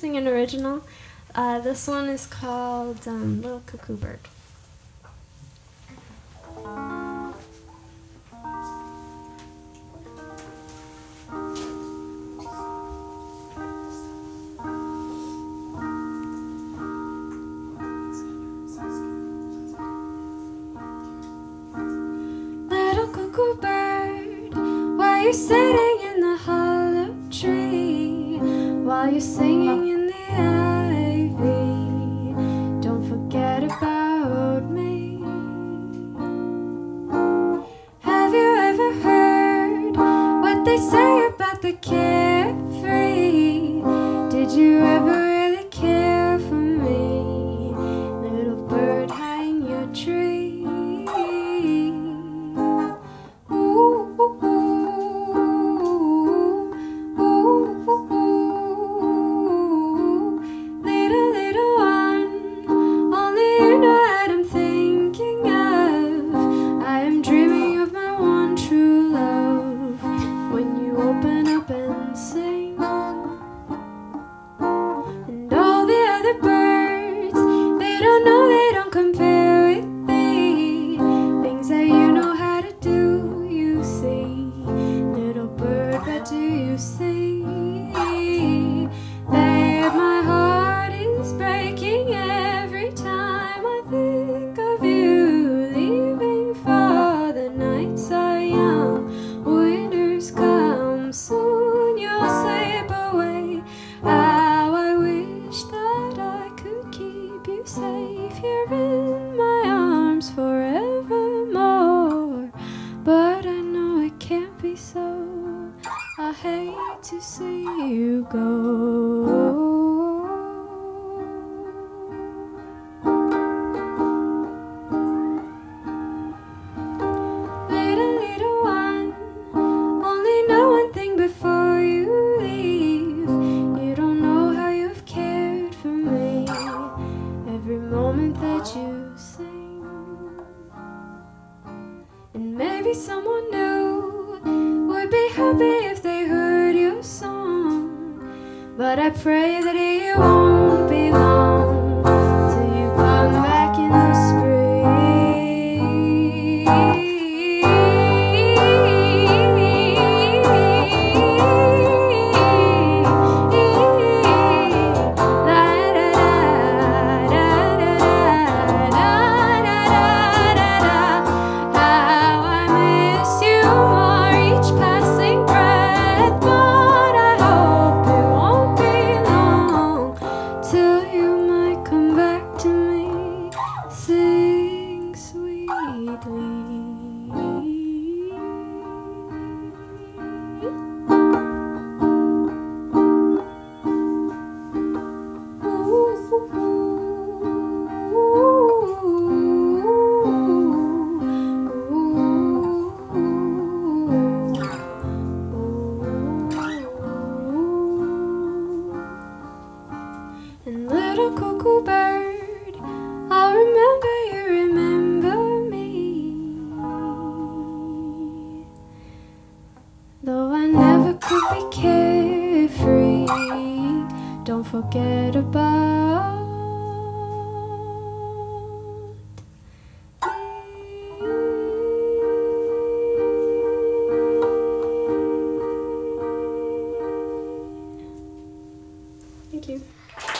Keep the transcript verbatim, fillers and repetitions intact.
sing an original. Uh, this one is called um, Little Cuckoo Bird. Little cuckoo bird, why you sitting in the hollow tree, while you're singing in the ivy, don't forget about me. Have you ever heard what they say about the carefree? Did you ever really care for me, little bird high in your tree? Safe here in my arms forevermore, but I know it can't be so. I hate to see you go. Little, little one, only know one thing before you leave. You don't know how you've cared for me every moment that you sing. And maybe someone new would be happy if they heard your song, but I pray that it won't be long till you come back in the spring. And little cuckoo bird, I'll remember you remember me, though I never could be carefree. Don't forget about me. Thank you.